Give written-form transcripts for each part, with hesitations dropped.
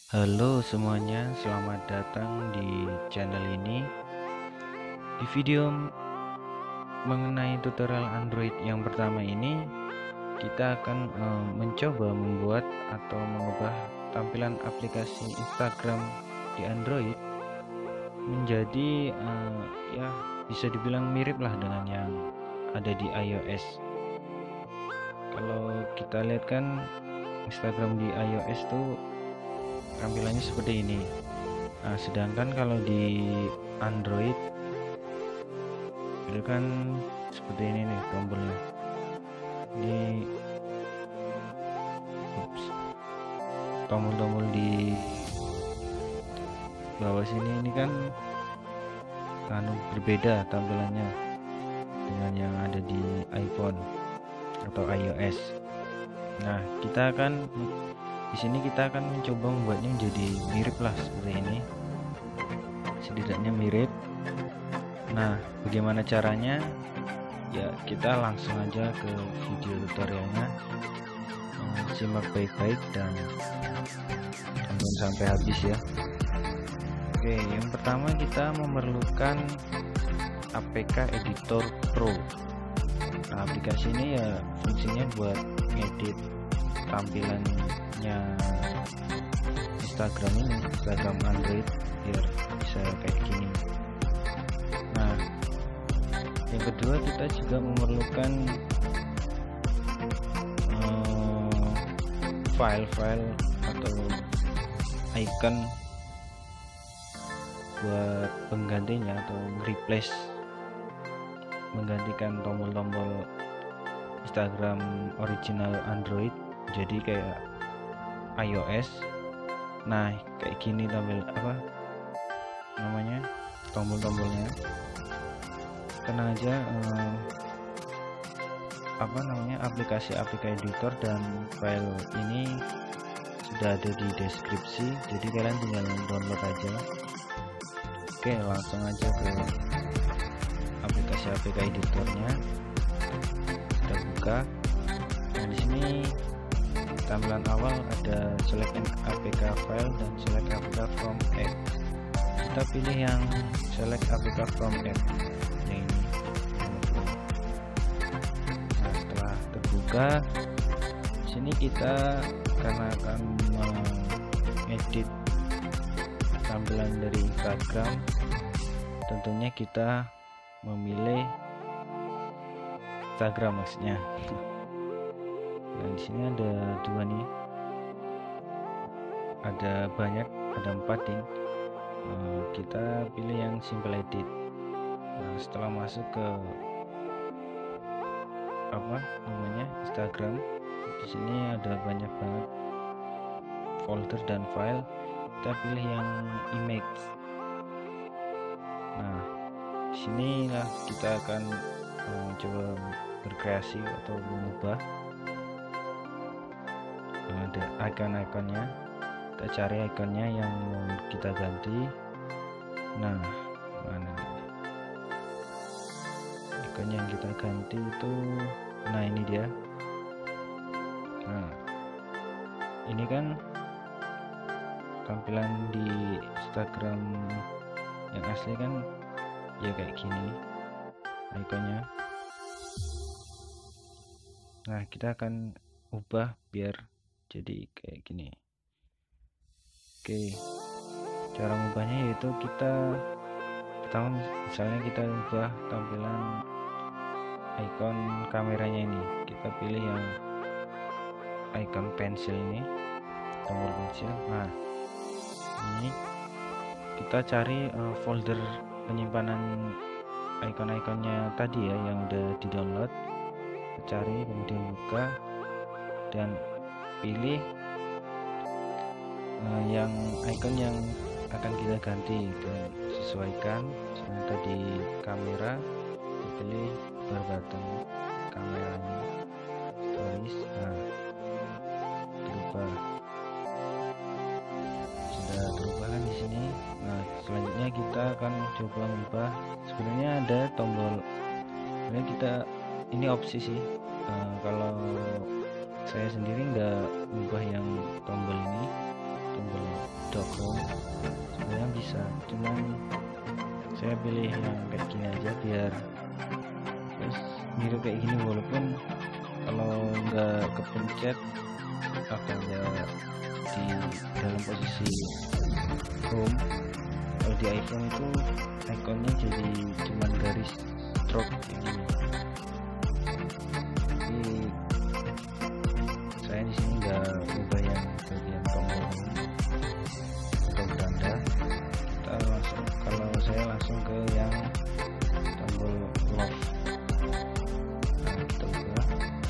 Halo semuanya, selamat datang di channel ini. Di video mengenai tutorial Android yang pertama ini, kita akan mencoba membuat atau mengubah tampilan aplikasi Instagram di Android menjadi ya bisa dibilang mirip lah dengan yang ada di iOS. Kalau kita lihat kan Instagram di iOS tuh tampilannya seperti ini. Nah, sedangkan kalau di Android itu kan seperti ini nih tombolnya. Ini tombol-tombol di bawah sini ini kan berbeda tampilannya dengan yang ada di iPhone atau iOS. Nah, kita akan di sini kita akan mencoba membuatnya menjadi mirip lah seperti ini, setidaknya mirip. Nah, bagaimana caranya? Ya, kita langsung aja ke video tutorialnya. Simak baik-baik dan tonton sampai habis ya. Oke, yang pertama kita memerlukan APK Editor Pro. Nah, aplikasi ini ya fungsinya buat ngedit tampilannya Instagram ini, Instagram Android biar bisa kayak gini. Nah, yang kedua kita juga memerlukan file-file atau icon buat penggantinya atau replace, menggantikan tombol-tombol Instagram original Android jadi kayak iOS. Nah, kayak gini tampil tombol-tombolnya. Tenang aja, aplikasi editor dan file ini sudah ada di deskripsi, jadi kalian tinggal download aja. Oke, langsung aja ke aplikasi editornya. Kita buka. Nah, di sini tampilan awal ada select an APK file dan select APK from app. Kita pilih yang select APK from app yang ini. Nah, setelah terbuka, sini kita karena akan mengedit tampilan dari Instagram, tentunya kita memilih Instagram maksudnya. Nah, di sini ada dua nih, ada 4 nih. Kita pilih yang simple edit. Nah, setelah masuk ke Instagram, di sini ada banyak banget folder dan file. Kita pilih yang image. Nah, disinilah kita akan coba berkreasi atau mengubah. Ada icon-iconnya, kita cari iconnya yang mau kita ganti. Nah, mana icon yang kita ganti itu? Nah, ini dia. Nah, ini kan tampilan di Instagram yang asli kan ya kayak gini ikonnya. Nah, kita akan ubah biar jadi kayak gini. Oke, cara mengubahnya yaitu kita pertama misalnya kita ubah tampilan icon kameranya ini, kita pilih yang icon pensil ini, tombol pensil. Nah, ini kita cari folder penyimpanan icon-iconnya tadi ya yang udah di download. Kita cari, kemudian buka dan pilih yang icon yang akan kita ganti, dan sesuaikan. Misalnya tadi kamera, kita pilih bar button kameranya, stories. Nah, berubah, sudah berubah kan di sini. Nah, selanjutnya kita akan coba mengubah. Sebenarnya ada tombol, sebenarnya kita ini opsi sih. Kalau saya sendiri nggak ubah yang tombol ini, tombol home sebenarnya bisa, cuman saya pilih yang kayak gini aja biar terus mirip kayak gini, walaupun kalau nggak kepencet atau nggak di dalam posisi home. Kalau di iPhone itu ikonnya jadi cuman garis stroke ini. Tapi saya di sini nggak ubah yang bagian tombol atau beranda. Kita langsung, kalau saya langsung ke yang tombol lock. Nah, kita ubah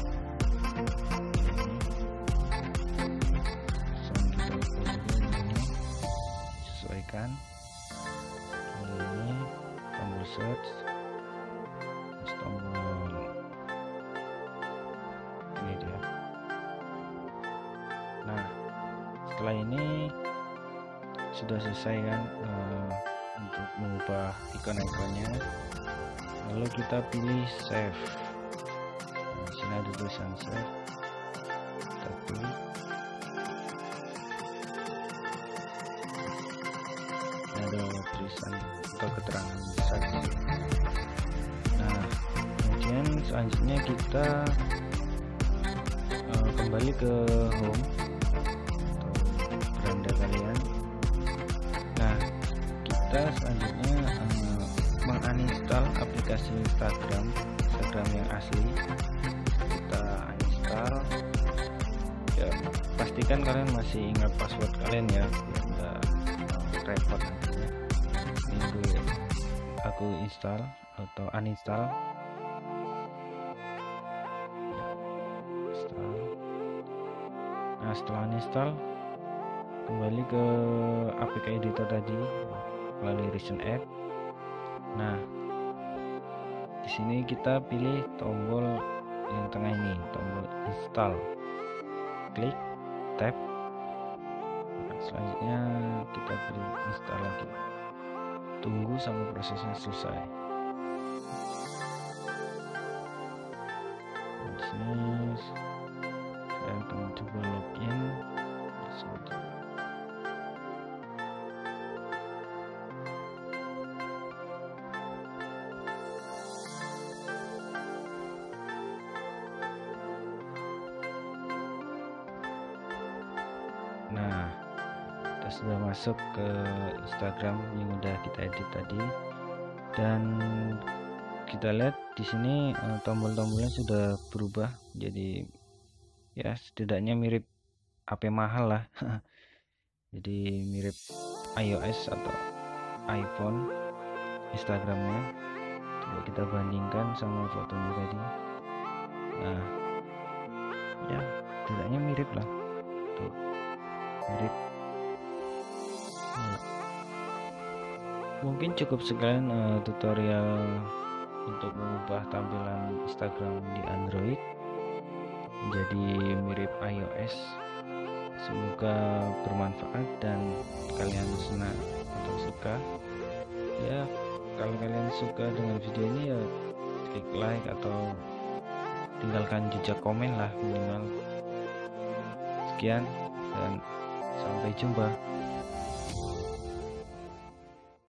ini, sesuaikan. Ini tombol search, terus tombol ini dia. Nah, setelah ini sudah selesai kan untuk mengubah ikon-ikonnya. Lalu kita pilih save. Nah, di sini ada tulisan save, kita pilih. Ada tulisan atau keterangan saksi. Nah, kemudian selanjutnya kita kembali ke home atau beranda kalian. Nah, kita selanjutnya menguninstall aplikasi Instagram yang asli. Kita uninstall. Ya, pastikan kalian masih ingat password kalian ya, biar nggak repot nantinya. Ini aku install atau uninstall. Nah, setelah uninstall, kembali ke APK editor tadi melalui recent app. Nah, di sini kita pilih tombol yang tengah ini, tombol install. Klik, tap. Nah, selanjutnya kita pilih install lagi. Tunggu sampai prosesnya selesai. Nah, di sini saya akan coba login. Nah, kita sudah masuk ke Instagram yang udah kita edit tadi, dan kita lihat di sini tombol-tombolnya sudah berubah jadi ya setidaknya mirip HP mahal lah. Jadi mirip iOS atau iPhone Instagramnya. Coba kita bandingkan sama fotonya tadi. Nah, ya setidaknya mirip lah. Tuh, mirip. Mungkin cukup sekian tutorial untuk mengubah tampilan Instagram di Android menjadi mirip iOS. Semoga bermanfaat dan kalian senang atau suka. Ya, kalau kalian suka dengan video ini ya klik like atau tinggalkan jejak komen lah minimal. Sekian dan sampai jumpa.